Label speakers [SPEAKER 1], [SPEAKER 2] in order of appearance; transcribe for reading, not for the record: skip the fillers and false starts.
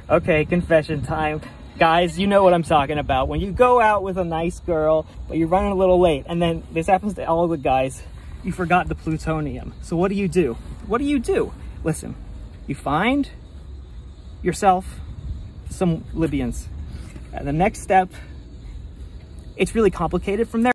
[SPEAKER 1] Okay, confession time. Guys, you know what I'm talking about. When you go out with a nice girl, but you're running a little late, and then this happens to all the guys, you forgot the plutonium. So what do you do? What do you do? Listen, you find yourself some Libyans. And the next step, it's really complicated from there.